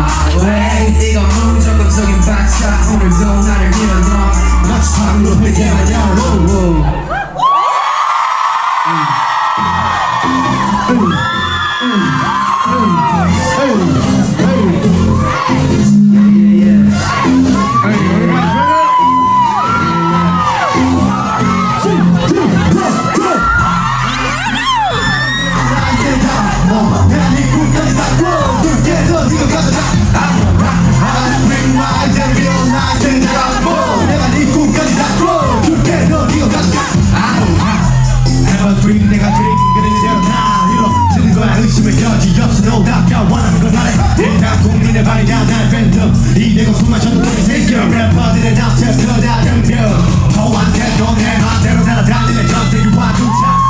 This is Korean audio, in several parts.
my way. 이건 무조건적인 박사. 오늘도 나를 밀어넣어 마주하는 높이 대마냐. 내가 드림 그리는 대로 다 이뤄지는 거야. 의심의 여지 없이 너 답가 원하는 건 말해. 일단 국민의 발이야 날 팬덤 이대고 숨 마셔도 돈이 생겨. 래퍼들의 남체표 다 등표 저한테도 내 맘대로 날아다니는 전세 유아주차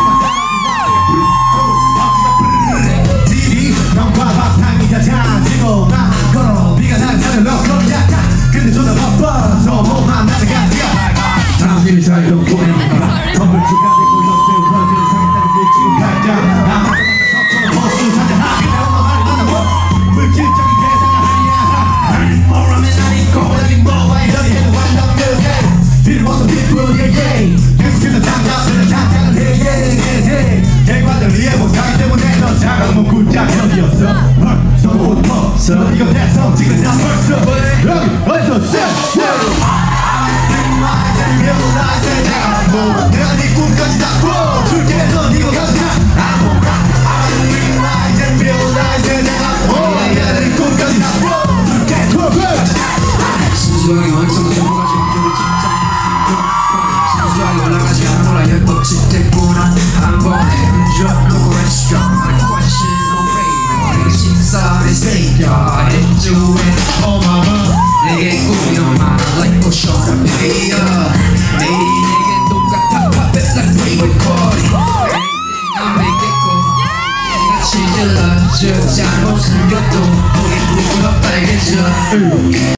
딜이 형과 밥탕이 다 잔지고 나 걸어 비가 날 타는 럭커 약간 근데 존나 바빠서 몸만 나는 가디야 당신이 사이로 보내는 건물주가 되고 이거 됐어 지금 나 벌써 여기 어디서 내가 네 꿈까지 다 풀어줄게. 넌 이거 가져가. 이젠 realize 내가 네 꿈까지 다 풀어줄게. 신중하게 완성 정보가 지금 신중하게 올라가지 않아 몰라 열법치 됐구나. 한 번에 흔적 놓고 했어. My question no way. 내게 식사를 새겨 해주해. Oh mama 내게 꿈이 너무 많아 like ocean baby. 내일이 내겐 똑같아 pop it like Playboy Cardi. 안 뵙겠고 내가 치질러 저 잘못 생겨도 보기 부끄럽다 알겠죠.